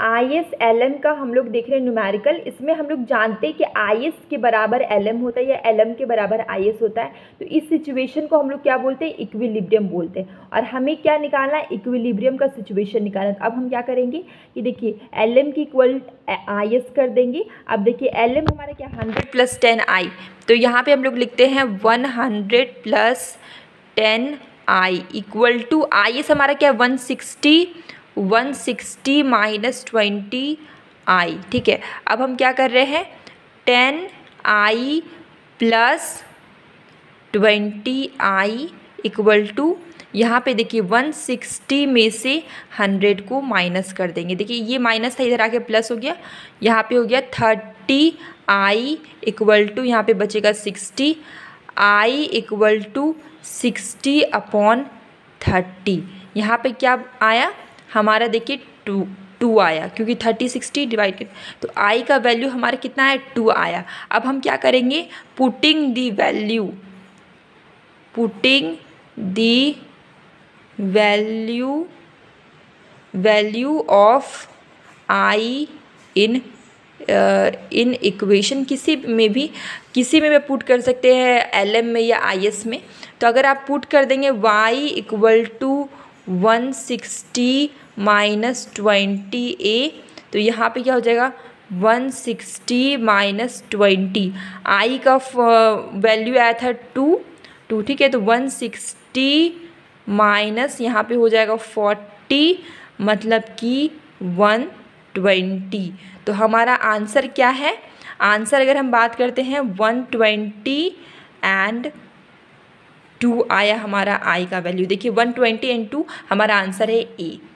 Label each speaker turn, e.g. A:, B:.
A: IS LM का हम लोग देख रहे हैं न्यूमेरिकल, इसमें हम लोग जानते हैं कि IS के बराबर LM होता है या LM के बराबर IS होता है। तो इस सिचुएशन को हम लोग क्या बोलते हैं, इक्विलिब्रियम बोलते हैं। और हमें क्या निकालना है, इक्विलिब्रियम का सिचुएशन निकालना है। तो अब हम क्या करेंगे कि देखिए LM की इक्वल IS कर देंगे। अब देखिए LM हमारा क्या 100 + 10I, तो यहाँ पे हम लोग लिखते हैं 100 + 10I इक्वल टू IS हमारा क्या 160 -20I, ठीक है। अब हम क्या कर रहे हैं, 10I + 20I इक्वल टू, यहाँ पे देखिए 160 में से 100 को माइनस कर देंगे। देखिए ये माइनस था, इधर आके प्लस हो गया, यहाँ पे हो गया 30I इक्वल टू, यहाँ पे बचेगा 60I इक्वल टू 60/30। यहाँ पे क्या आया हमारा, देखिए 2 आया, क्योंकि 30 60 डिवाइडेड, तो I का वैल्यू हमारा कितना है, 2 आया। अब हम क्या करेंगे, putting the value of I in equation, किसी में भी पुट कर सकते हैं, LM में या IS में। तो अगर आप पुट कर देंगे y इक्वल टू 160 - 20A, तो यहाँ पे क्या हो जाएगा 160 - 20, I का वैल्यू आया था 2, ठीक है। तो 160 माइनस यहाँ पे हो जाएगा 40, मतलब कि 120। तो हमारा आंसर क्या है, आंसर अगर हम बात करते हैं 120 एंड 2 आया हमारा I का वैल्यू। देखिए 120 एंड 2 हमारा आंसर है A।